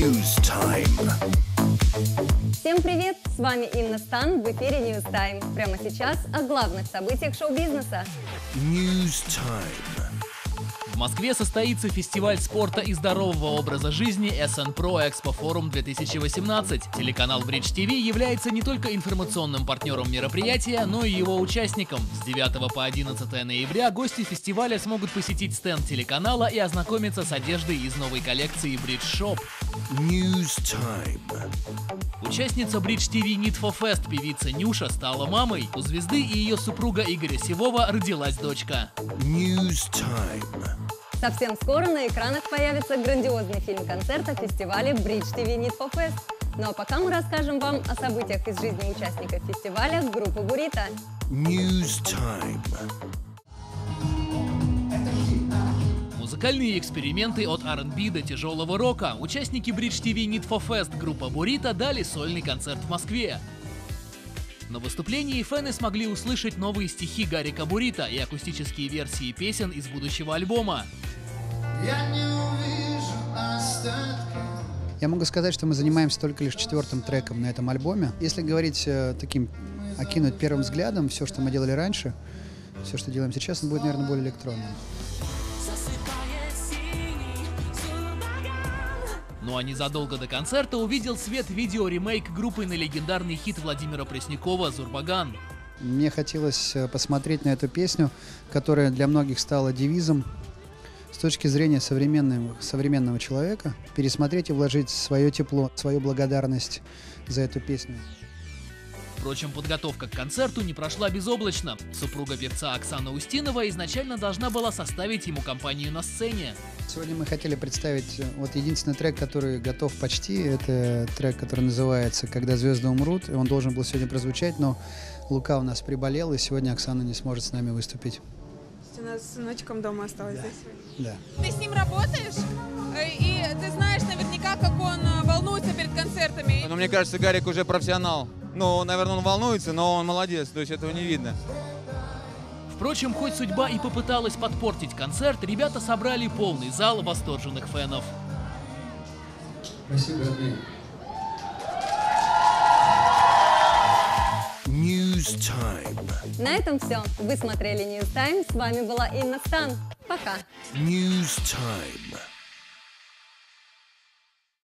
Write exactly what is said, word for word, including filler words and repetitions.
News Time. Всем привет! С вами Инна Стан в эфире News Time. Прямо сейчас о главных событиях шоу-бизнеса. News Time. В Москве состоится фестиваль спорта и здорового образа жизни эс эн про Expo Forum две тысячи восемнадцать. Телеканал Бридж ти ви является не только информационным партнером мероприятия, но и его участником. С девятого по одиннадцатое ноября гости фестиваля смогут посетить стенд телеканала и ознакомиться с одеждой из новой коллекции Bridge Shop. News Time. Участница Бридж ти ви Need for Fest певица Нюша стала мамой. У звезды и ее супруга Игоря Сивова родилась дочка. News Time. Совсем скоро на экранах появится грандиозный фильм-концерт о фестивале Бридж ти ви Need for Fest. Ну а пока мы расскажем вам о событиях из жизни участников фестиваля группы Бурито. News Time. Музыкальные эксперименты от ар энд би до тяжелого рока. Участники Бридж ти ви Need for Fest группа Бурито дали сольный концерт в Москве. На выступлении фэны смогли услышать новые стихи Гарика Бурито и акустические версии песен из будущего альбома. Я не увижу остатки. Я могу сказать, что мы занимаемся только лишь четвертым треком на этом альбоме. Если говорить э, таким, окинуть первым взглядом, все, что мы делали раньше, все, что делаем сейчас, будет, наверное, более электронным. Ну а незадолго до концерта увидел свет видеоремейк группы на легендарный хит Владимира Преснякова «Зурбаган». Мне хотелось посмотреть на эту песню, которая для многих стала девизом с точки зрения современного, современного человека, пересмотреть и вложить свое тепло, свою благодарность за эту песню. Впрочем, подготовка к концерту не прошла безоблачно. Супруга певца Оксана Устинова изначально должна была составить ему компанию на сцене. Сегодня мы хотели представить вот единственный трек, который готов почти. Это трек, который называется «Когда звезды умрут». И он должен был сегодня прозвучать, но Лука у нас приболел, и сегодня Оксана не сможет с нами выступить. У нас с сыночком дома осталось, да? Да. Ты с ним работаешь, и ты знаешь наверняка, как он волнуется перед концертами. Ну, мне кажется, Гарик уже профессионал. Ну, наверное, он волнуется, но он молодец, то есть этого не видно. Впрочем, хоть судьба и попыталась подпортить концерт, ребята собрали полный зал восторженных фенов. Спасибо, Андрей. News Time. На этом все. Вы смотрели News Time. С вами была Инна Стан. Пока. News Time.